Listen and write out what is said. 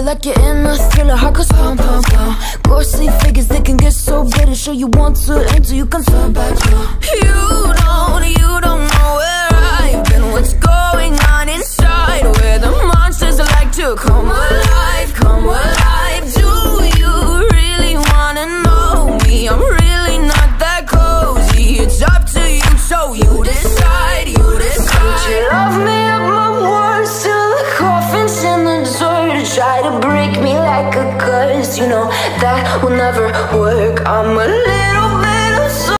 it like you're in a thriller. Heart goes pound, pound, pound. Ghostly figures, they can get so bitter. Sure you want to enter, you can fall back down. You don't know where I've been. What's going on inside? Where the monsters like to come alive, come alive. Do you really wanna know me? I'm really not that cozy. It's up to you, so you decide, you decide. Would you love me up my words till the coffin's in the dirt? Try to break me like a curse, you know that will never work. I'm a